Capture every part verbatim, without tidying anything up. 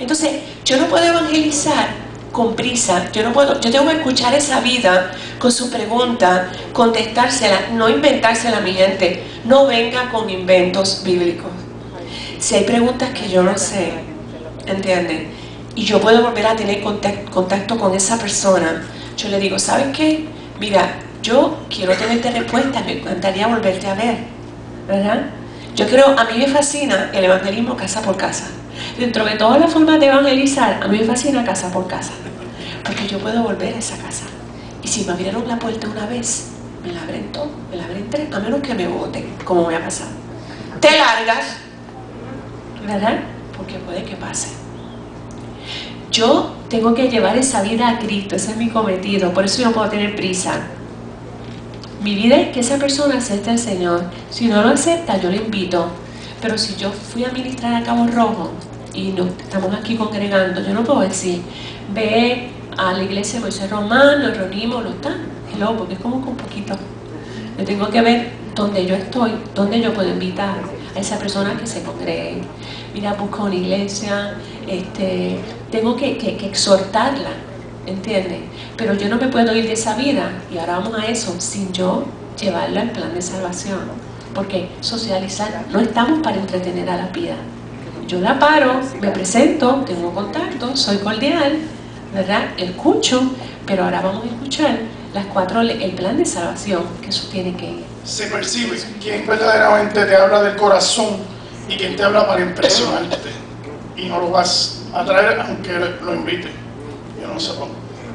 Entonces, yo no puedo evangelizar con prisa, yo no puedo, yo tengo que escuchar esa vida con su pregunta, contestársela, no inventársela a mi gente. No venga con inventos bíblicos. Si hay preguntas que yo no sé, ¿entienden? Y yo puedo volver a tener contacto, contacto con esa persona, yo le digo, ¿sabes qué? Mira, yo quiero tenerte respuesta, me encantaría volverte a ver, ¿verdad? Yo creo, a mí me fascina el evangelismo casa por casa. Dentro de todas las formas de evangelizar, a mí me fascina casa por casa, porque yo puedo volver a esa casa. Y si me abrieron la puerta una vez, me la abren todo, me la abren tres, a menos que me voten, como me ha pasado. Te largas, ¿verdad? Porque puede que pase. Yo tengo que llevar esa vida a Cristo, ese es mi cometido, por eso yo no puedo tener prisa. Mi vida es que esa persona acepte al Señor. Si no lo acepta, yo le invito. Pero si yo fui a ministrar a Cabo Rojo y nos estamos aquí congregando, yo no puedo decir, ve a la iglesia de Moisés Román, nos reunimos, lo están, hello, porque es como un poquito. Yo tengo que ver dónde yo estoy, dónde yo puedo invitar a esa persona que se congregue. Mira, busco una iglesia, este, tengo que, que, que exhortarla, ¿entiendes? Pero yo no me puedo ir de esa vida, y ahora vamos a eso, sin yo llevarla al plan de salvación. Porque socializar, no estamos para entretener a la vida. Yo la paro, me presento, tengo contacto, soy cordial, ¿verdad? Escucho, pero ahora vamos a escuchar las cuatro, el plan de salvación, que eso tiene que ir. Se percibe quién verdaderamente te habla del corazón y quién te habla para impresionarte. Y no lo vas a traer aunque lo invite. Yo no sé cómo.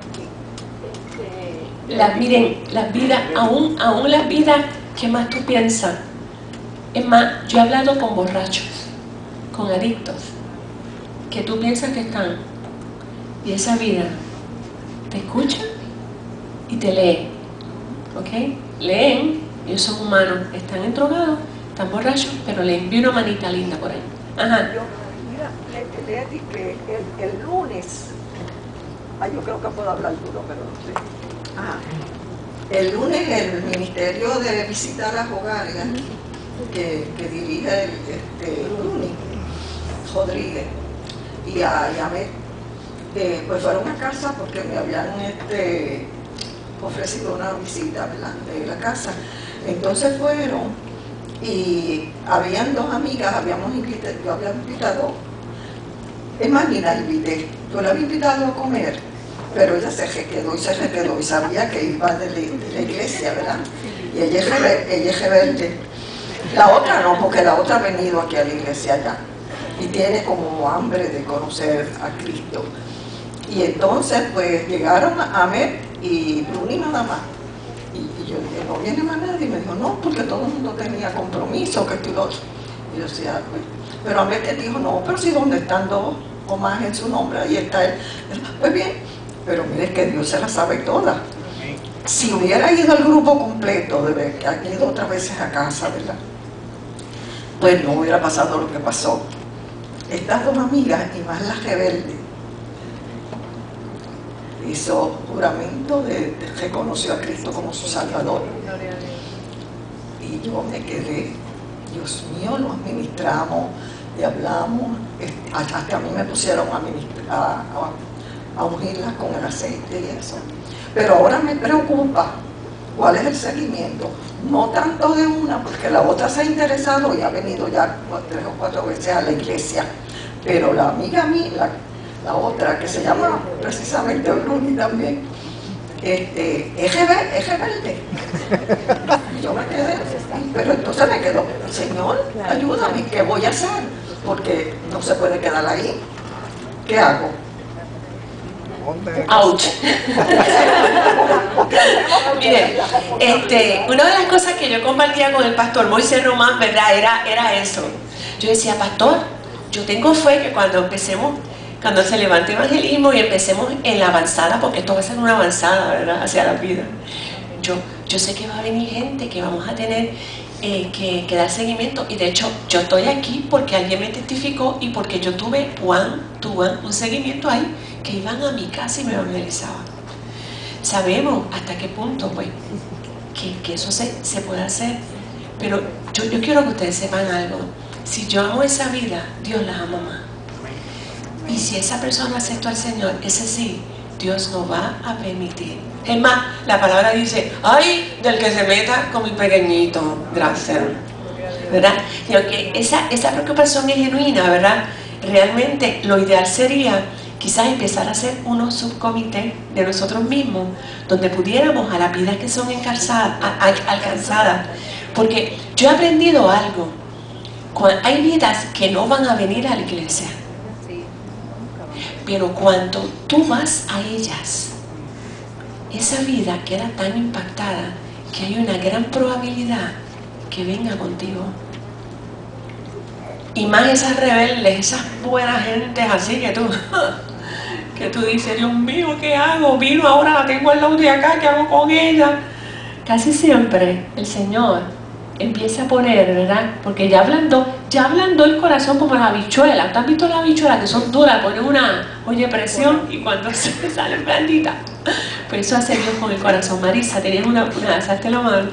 Las, miren, las vidas, aún, aún las vidas que más tú piensas. Es más, yo he hablado con borrachos, con adictos, que tú piensas que están, y esa vida te escucha y te lee, ¿ok? Leen, ellos son humanos, están endrogados, están borrachos, pero leen. Vi una manita linda por ahí. Ajá. Yo, mira, le, le dije que el, el lunes, ay, yo creo que puedo hablar duro, pero no sé. Ajá. El lunes el Ministerio de Visitar a Hogares, que, que dirige el, este, Luni Rodríguez y a Yamet, eh, pues fueron a casa porque me habían este, ofrecido una visita, ¿verdad?, de la casa. Entonces fueron y habían dos amigas, habíamos invitado, yo había invitado, es más, ni la invité, yo la había invitado a comer, pero ella se quedó y se quedó y sabía que iba de la, de la iglesia, ¿verdad? Y ella es rebelde, ella es rebelde. La otra no, porque la otra ha venido aquí a la iglesia ya y tiene como hambre de conocer a Cristo. Y entonces pues llegaron a Amet y Bruni nada más. Y, y yo dije, ¿no viene más nadie? Y me dijo, no, porque todo el mundo tenía compromiso, que esto y lo otro. Y yo decía, pues, pero Amet te dijo, no, pero si donde están dos o más en su nombre, ahí está él. Pues bien, pero mire que Dios se la sabe toda. Si hubiera ido al grupo completo, de ver que ha ido otras veces a casa, ¿verdad?, pues no hubiera pasado lo que pasó. Estas dos amigas, y más la rebelde, hizo juramento de, de reconoció a Cristo como su Salvador. Y yo me quedé, Dios mío, lo administramos y hablamos, hasta a mí me pusieron a, ministrar, a, a, a ungirlas con el aceite y eso. Pero ahora me preocupa cuál es el seguimiento. No tanto de una, porque la otra se ha interesado y ha venido ya tres o cuatro veces a la iglesia. Pero la amiga mía, la, la otra, que se llama precisamente Bruni también, este, es rebelde. Es rebelde. Yo me quedé, pero entonces me quedo, Señor, ayúdame, ¿qué voy a hacer? Porque no se puede quedar ahí. ¿Qué hago? Ouch. Mire, este, una de las cosas que yo compartía con el pastor Moisés Román, ¿verdad?, era, era eso. Yo decía, pastor, yo tengo fe que cuando empecemos, cuando se levante evangelismo y empecemos en la avanzada, porque esto va a ser una avanzada, ¿verdad?, hacia la vida. Yo, yo sé que va a venir gente que vamos a tener eh, que, que dar seguimiento, y de hecho yo estoy aquí porque alguien me testificó y porque yo tuve one to one, un seguimiento ahí, que iban a mi casa y me evangelizaban. Sabemos hasta qué punto, pues, que, que eso se, se puede hacer, pero yo, yo quiero que ustedes sepan algo. Si yo amo esa vida, Dios la ama más. Y si esa persona aceptó al Señor, ese sí, Dios no va a permitir. Es más, la palabra dice, ay, del que se meta con mi pequeñito, gracias, ¿verdad? Y aunque esa, esa preocupación es genuina, ¿verdad? Realmente lo ideal sería quizás empezar a hacer unos subcomités de nosotros mismos, donde pudiéramos a las vidas que son alcanzadas. Porque yo he aprendido algo. Hay vidas que no van a venir a la iglesia, pero cuando tú vas a ellas, esa vida queda tan impactada que hay una gran probabilidad que venga contigo. Y más esas rebeldes, esas buenas gentes así que tú, que tú dices, Dios mío, ¿qué hago? Vino, ahora la tengo al lado de acá, ¿qué hago con ella? Casi siempre el Señor empieza a poner, ¿verdad? Porque ya ablandó, ya ablandó el corazón como las habichuelas. ¿Tú has visto las habichuelas que son duras? Ponen una, oye, presión y cuando se salen blanditas. Pues eso hace Dios con el corazón. Marisa, tenías una, una, alzaste la mano.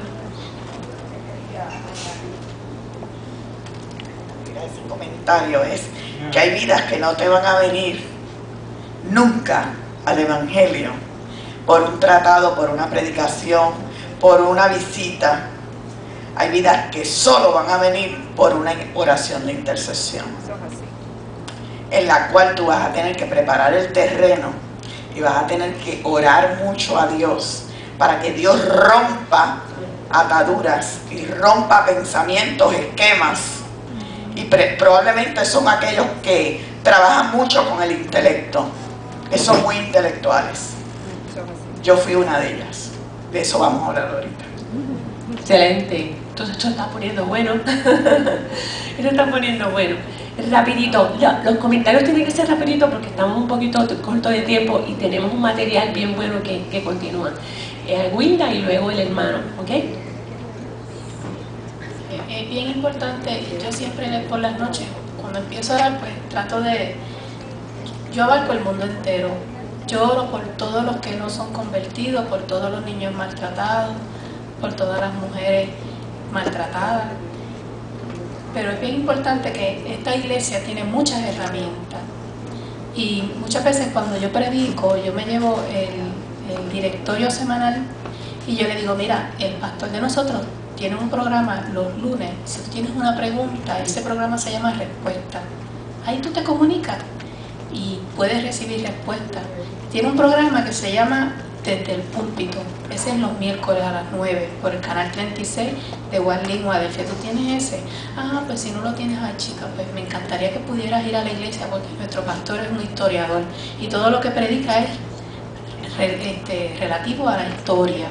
Ese comentario es que hay vidas que no te van a venir nunca al Evangelio por un tratado, por una predicación, por una visita. Hay vidas que solo van a venir por una oración de intercesión, en la cual tú vas a tener que preparar el terreno y vas a tener que orar mucho a Dios para que Dios rompa ataduras y rompa pensamientos, esquemas. Y probablemente son aquellos que trabajan mucho con el intelecto, que son muy intelectuales. Yo fui una de ellas. De eso vamos a hablar ahorita. Excelente. Entonces esto está poniendo bueno. Esto está poniendo bueno. Rapidito. Los comentarios tienen que ser rapidito porque estamos un poquito corto de tiempo y tenemos un material bien bueno que, que continúa. Eh, Wilda y luego el hermano, ¿ok? Es bien importante, yo siempre por las noches, cuando empiezo a orar, pues trato de, yo abarco el mundo entero, yo oro por todos los que no son convertidos, por todos los niños maltratados, por todas las mujeres maltratadas, pero es bien importante que esta iglesia tiene muchas herramientas y muchas veces cuando yo predico, yo me llevo el, el directorio semanal y yo le digo, mira, el pastor de nosotros tiene un programa los lunes, si tú tienes una pregunta, ese programa se llama Respuesta. Ahí tú te comunicas y puedes recibir respuesta. Tiene un programa que se llama Desde el Púlpito, ese es los miércoles a las nueve por el canal treinta y seis de Warlin Wadelfe. ¿Tú tienes ese? Ah, pues si no lo tienes, ay chica, pues me encantaría que pudieras ir a la iglesia porque nuestro pastor es un historiador y todo lo que predica es este, relativo a la historia.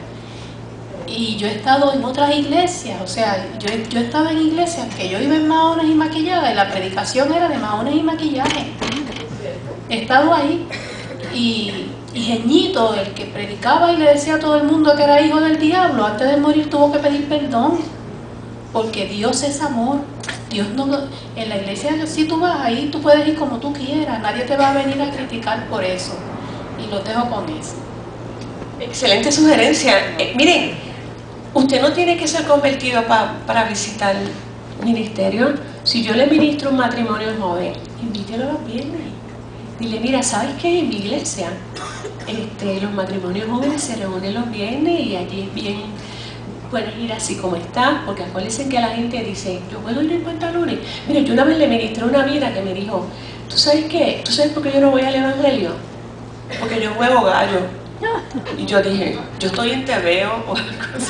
Y yo he estado en otras iglesias, o sea, yo, yo estaba en iglesias que yo iba en maones y maquillada y la predicación era de maones y maquillaje. He estado ahí y, y Jeñito, el que predicaba y le decía a todo el mundo que era hijo del diablo, antes de morir tuvo que pedir perdón, porque Dios es amor. Dios no, en la iglesia si tú vas ahí, tú puedes ir como tú quieras, nadie te va a venir a criticar por eso. Y lo dejo con eso. Excelente sugerencia. Eh, miren, usted no tiene que ser convertido pa, para visitar el ministerio. Si yo le ministro un matrimonio joven, invítelo los viernes. Dile, mira, ¿sabes qué? En mi iglesia este, los matrimonios jóvenes se reúnen los viernes y allí es bien, pueden ir así como está, porque acuérdense que la gente dice, yo puedo ir en pantalones. Mira, yo una vez le ministré a una vida que me dijo, ¿tú sabes qué? ¿Tú sabes por qué yo no voy al evangelio? Porque yo juego gallo. Y yo dije, yo estoy en tebeo o algo así.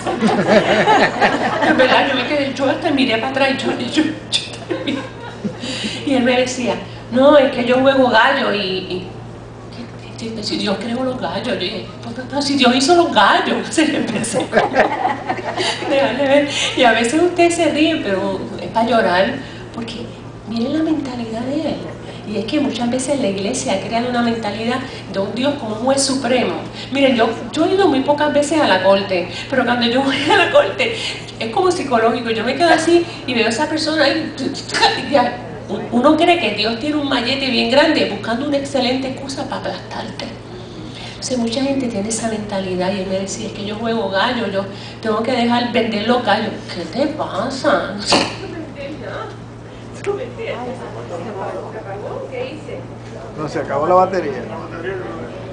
En verdad, yo me quedé, yo hasta miré para atrás y yo, yo, yo y él me decía, no, es que yo juego gallo y, y, y si Dios creó los gallos, yo dije, no, si Dios hizo los gallos, se le empecé. Déjale ver. Y a veces ustedes se ríen, pero es para llorar, porque miren la mentalidad de él. Y es que muchas veces la iglesia ha creado una mentalidad de un Dios como un juez supremo. Miren, yo, yo he ido muy pocas veces a la corte, pero cuando yo voy a la corte es como psicológico. Yo me quedo así y veo a esa persona y ya, uno cree que Dios tiene un mallete bien grande buscando una excelente excusa para aplastarte. Entonces mucha gente tiene esa mentalidad y él me decía, es que yo juego gallo, yo tengo que dejar vender los gallos. ¿Qué te pasa? ¿Qué hice? No, se acabó la batería. La batería,